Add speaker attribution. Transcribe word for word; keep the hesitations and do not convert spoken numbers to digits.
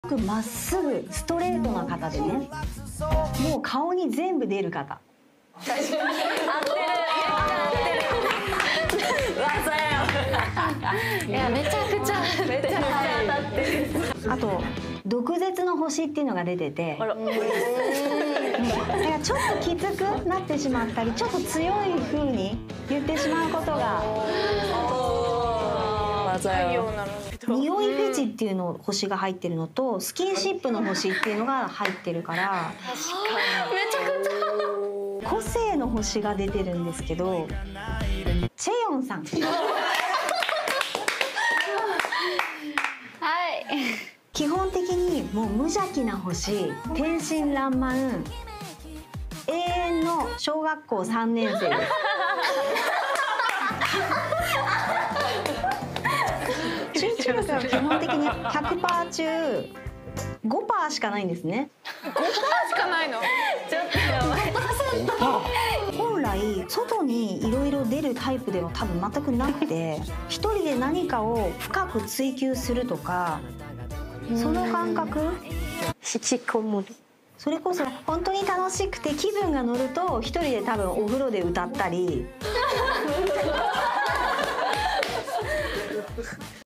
Speaker 1: まっすぐストレートな方でね、もう顔に全部出る方。
Speaker 2: 合ってる。合ってる。わそや。いやめちゃくちゃめちゃくちゃ当たってる。
Speaker 1: あと毒舌の星っていうのが出てて、だからちょっときつくなってしまったり、ちょっと強い風に言ってしまうことが。匂いフェチっていうの星が入ってるのと、スキンシップの星っていうのが入ってるから、
Speaker 2: 確かにめちゃくち
Speaker 1: ゃ個性の星が出てるんですけど、チェヨンさん。はい。基本的にもう無邪気な星、天真爛漫、永遠の小学校さんねん生です。中学は基本的に ひゃくパーセント 中 ごパーセント しかないんですね。
Speaker 2: ごパーセントしかないの？ちょっとやばい。
Speaker 1: 本来外にいろいろ出るタイプでは多分全くなくて、一人で何かを深く追求するとか、その感覚、引きこもる。それこそ本当に楽しくて気分が乗ると一人で多分お風呂で歌ったり。